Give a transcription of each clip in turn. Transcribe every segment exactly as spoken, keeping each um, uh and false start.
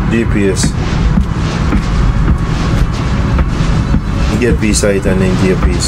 G P S. Get P site and then G P S.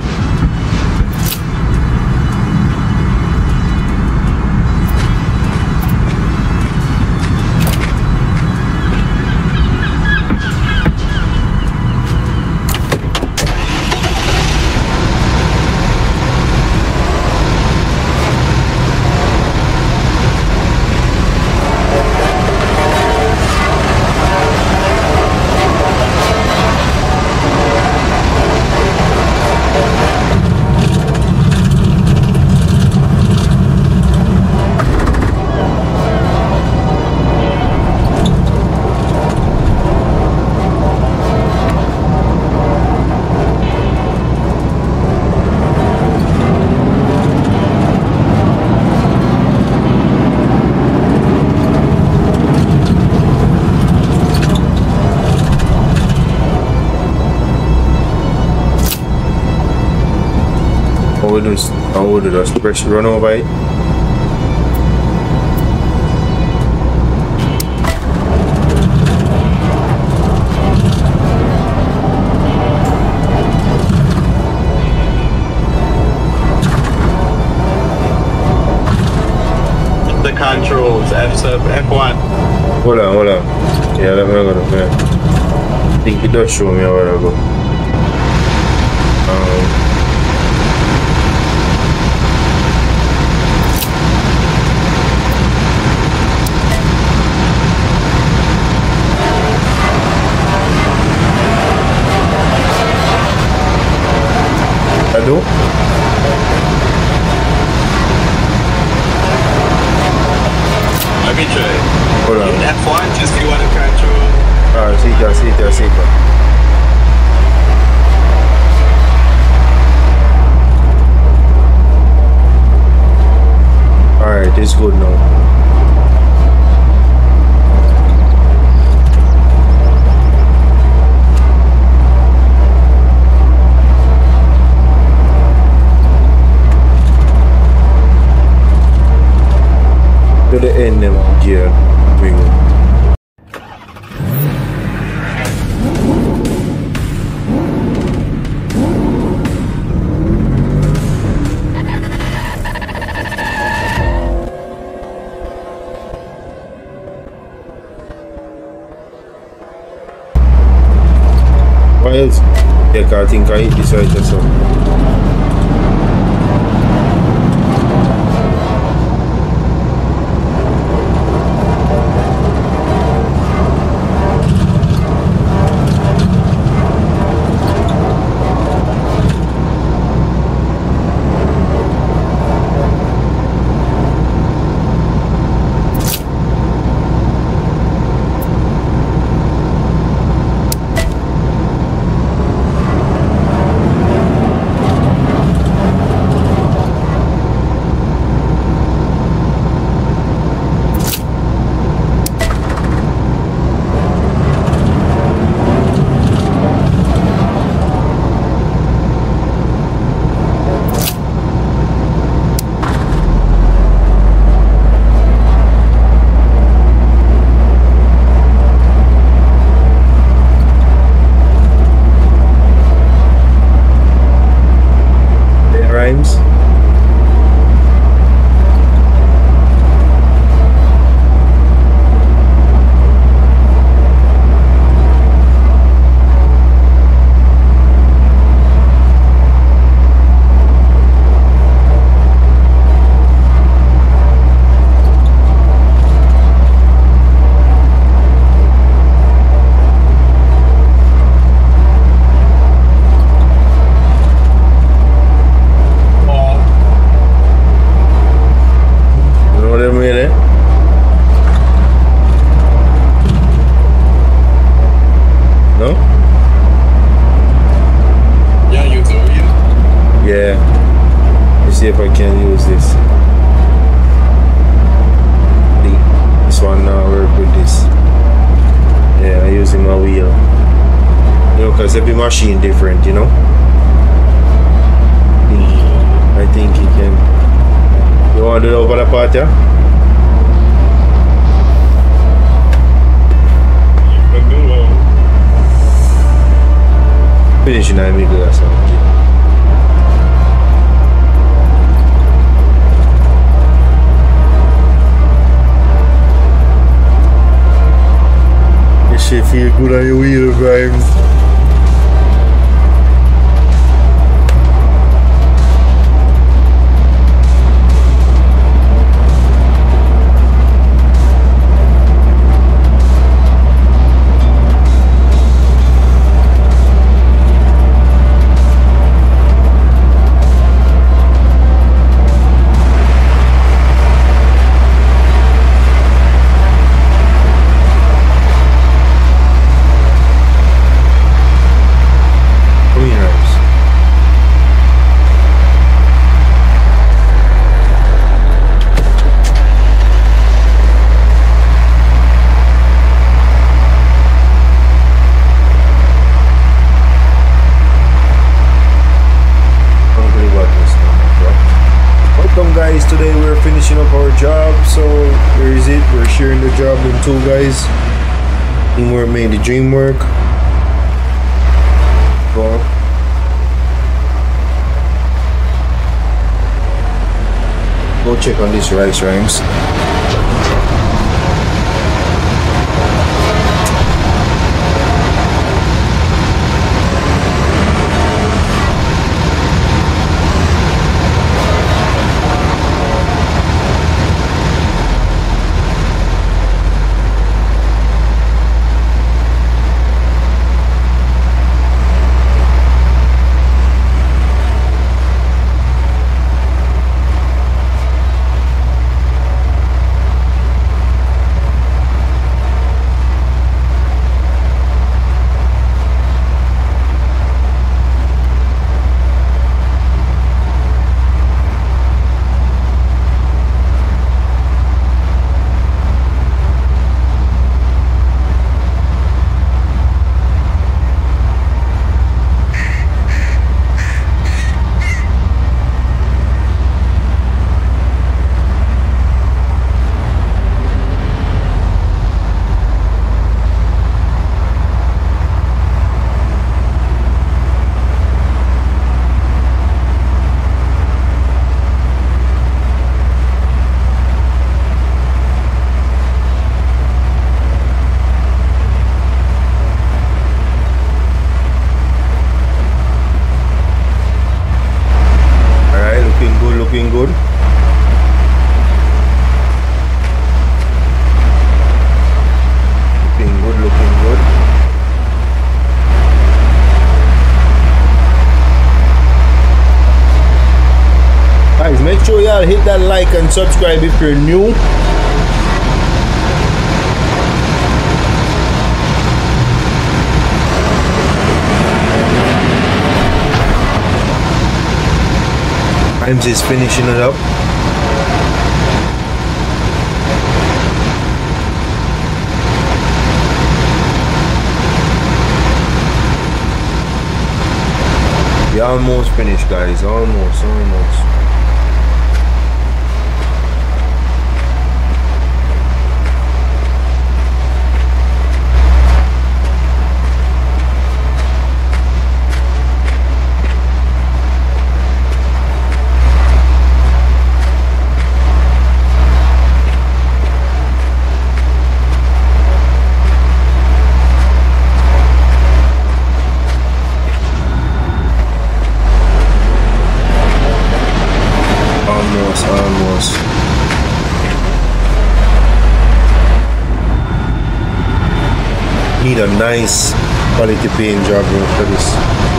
I would just, I would just press run over it. The controls, F sub, F one. Hold on, hold on. Yeah, let me go to there. I think it does show me where I go. Um, I do? Let me try. Hold on. In F one, just see what the control. Alright, see that, see that, see that. Alright, it's good now. To the end of gear we go. What else? Yeah, I think I hit this right or so. Rhymes. See if I can use this. This one now work with this. Yeah, I'm using my wheel. You know, because every machine different, you know. I think he can. You want to do it over the part, yeah? finishing the middle or something. This shit feel good on your wheel, Brian. Today we're finishing up our job, so where is it? We're sharing the job in two guys. Teamwork made the dream work. Go. Go check on these rice rhymes. Looking good. Looking good, looking good. Guys, make sure y'all hit that like and subscribe if you're new. I'm just finishing it up. We almost finished, guys. Almost, almost. Almost. Need a nice quality paint job for this.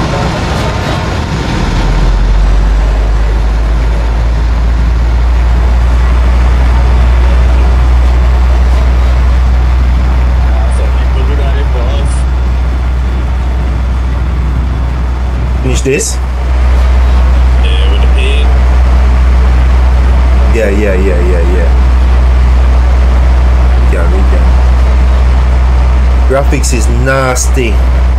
Finish this? Yeah, with the paint. Yeah, yeah, yeah, yeah, yeah. Yeah, we can. Graphics is nasty.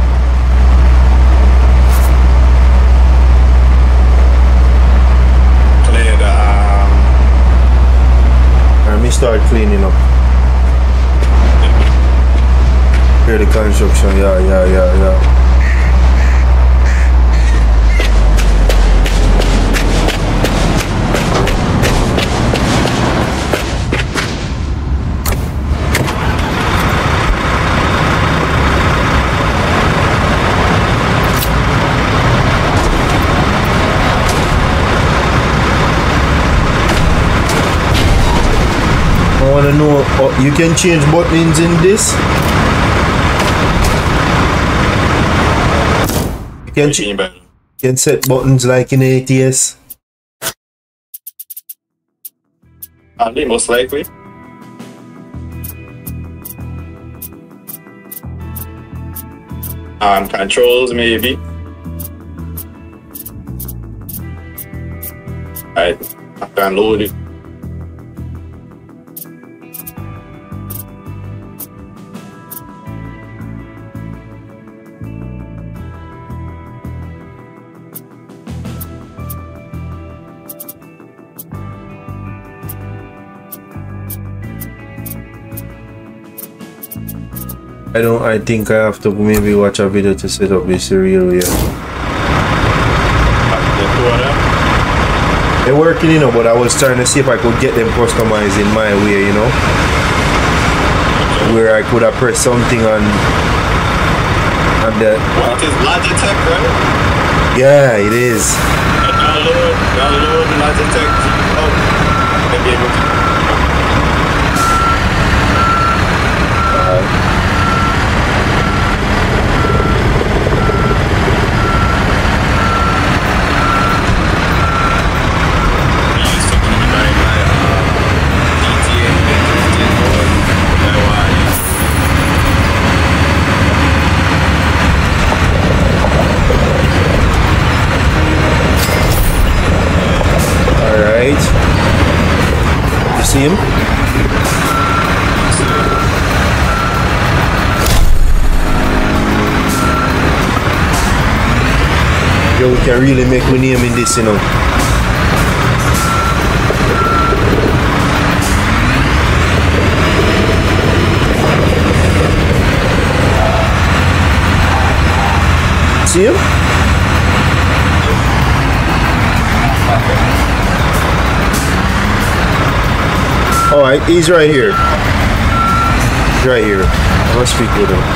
Clear the um. Let me start cleaning up. Clear the construction. Yeah, yeah, yeah, yeah. wanna know, oh, you can change buttons in this? You can, ch you can set buttons like in A T S? Uh, most likely. Um, controls maybe. Alright, I can load it. I don't, I think I have to maybe watch a video to set up this real way. They're working, you know, but I was trying to see if I could get them customized in my way, you know, where I could have pressed something on, on the... What is Logitech, right? Yeah, it is. Download, download Logitech. Oh, maybe able to. Uh, You see him? Yo, we can really make my name in this, you know. See him? Oh, I, he's right here. He's right here. I must speak with him.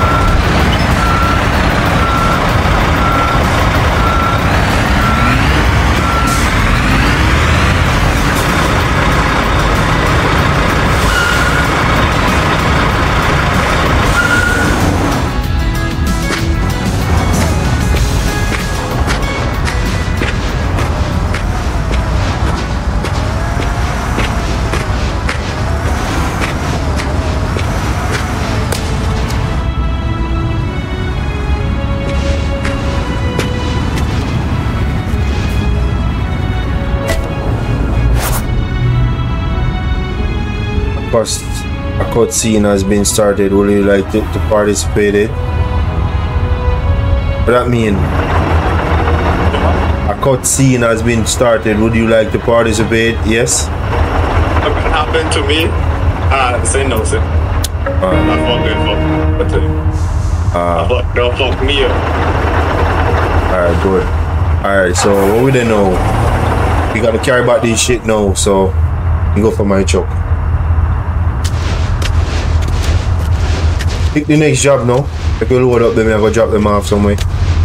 A cutscene has been started. Would you like to, to participate in? What that mean? A cutscene has been started. Would you like to participate? Yes? What happened to me? Ah, uh, say no, sir. Uh, I fuck it, fuck. Uh, fuck, don't fuck me up. Alright, good. Alright, so what we don't know? We gotta carry back this shit now, so you go for my truck. Pick the next job now. If you load up them, I go drop them off somewhere.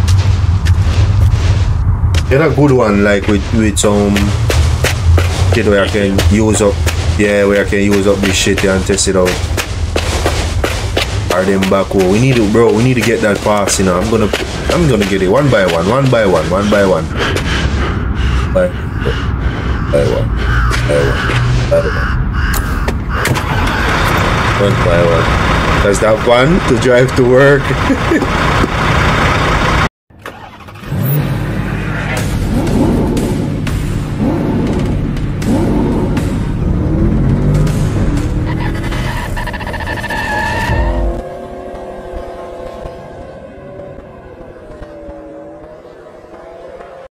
Get a good one, like with with some shit where I can use up. Yeah, where I can use up this shit and test it out. Or them back home. We need it, bro. We need to get that pass, you know. I'm gonna, I'm gonna get it one by one, one by one, one by one, by, by one, by one, by one, one by one. Because that one to drive to work